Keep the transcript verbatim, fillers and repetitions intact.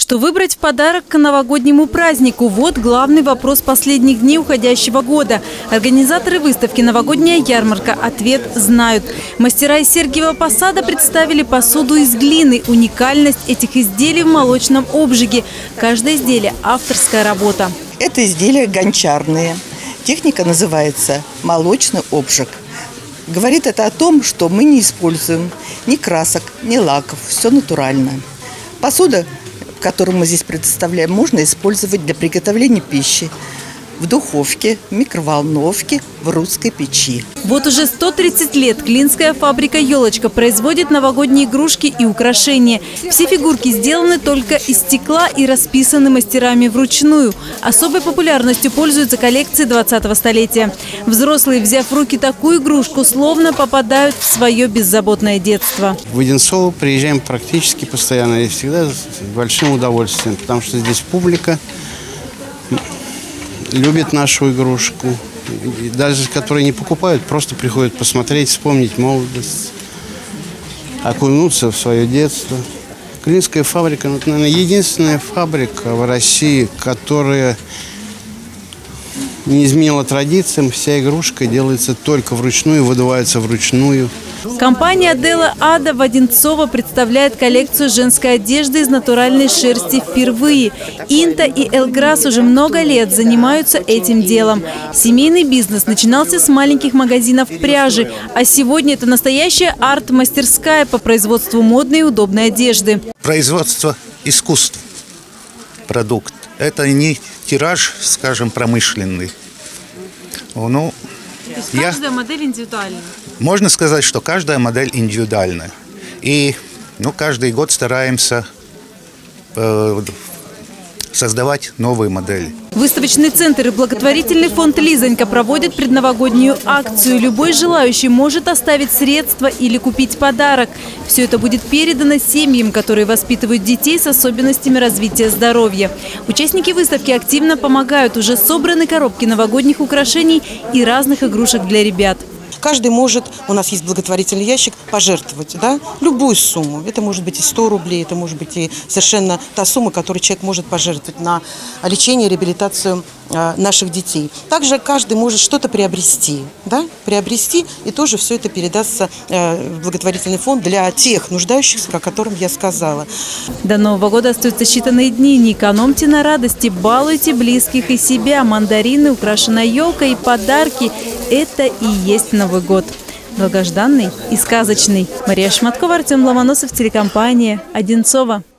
Что выбрать в подарок к новогоднему празднику? Вот главный вопрос последних дней уходящего года. Организаторы выставки «Новогодняя ярмарка» ответ знают. Мастера из Сергиева Посада представили посуду из глины. Уникальность этих изделий в молочном обжиге. Каждое изделие – авторская работа. Это изделия гончарные. Техника называется молочный обжиг. Говорит это о том, что мы не используем ни красок, ни лаков. Все натурально. Посуда, которую мы здесь представляем, можно использовать для приготовления пищи в духовке, в микроволновке, в русской печи. Вот уже сто тридцать лет клинская фабрика «Елочка» производит новогодние игрушки и украшения. Все фигурки сделаны только из стекла и расписаны мастерами вручную. Особой популярностью пользуются коллекции двадцатого столетия. Взрослые, взяв в руки такую игрушку, словно попадают в свое беззаботное детство. В Одинцово приезжаем практически постоянно и всегда с большим удовольствием, потому что здесь публика любит нашу игрушку. И даже которые не покупают, просто приходят посмотреть, вспомнить молодость, окунуться в свое детство. Клинская фабрика, ну, наверное, единственная фабрика в России, которая не изменила традициям. Вся игрушка делается только вручную, выдувается вручную. Компания «Делла Ада» в Одинцово представляет коллекцию женской одежды из натуральной шерсти впервые. Инта и Эльграс уже много лет занимаются этим делом. Семейный бизнес начинался с маленьких магазинов пряжи, а сегодня это настоящая арт-мастерская по производству модной и удобной одежды. Производство искусств, продукт. Это не тираж, скажем, промышленный. Ну, То есть я... каждая модель индивидуальна? Можно сказать, что каждая модель индивидуальна. И ну, каждый год стараемся э, создавать новые модели. Выставочный центр и благотворительный фонд «Лизонька» проводят предновогоднюю акцию. Любой желающий может оставить средства или купить подарок. Все это будет передано семьям, которые воспитывают детей с особенностями развития здоровья. Участники выставки активно помогают. Уже собраны коробки новогодних украшений и разных игрушек для ребят. Каждый может, у нас есть благотворительный ящик, пожертвовать, да, любую сумму. Это может быть и сто рублей, это может быть и совершенно та сумма, которую человек может пожертвовать на лечение, реабилитацию э, наших детей. Также каждый может что-то приобрести, да, приобрести, и тоже все это передастся э, в благотворительный фонд для тех нуждающихся, о которых я сказала. До Нового года остаются считанные дни. Не экономьте на радости, балуйте близких и себя. Мандарины, украшенная елка и подарки – это и есть Новый год. Долгожданный и сказочный. Мария Шматкова, Артем Ломоносов, телекомпания «Одинцово».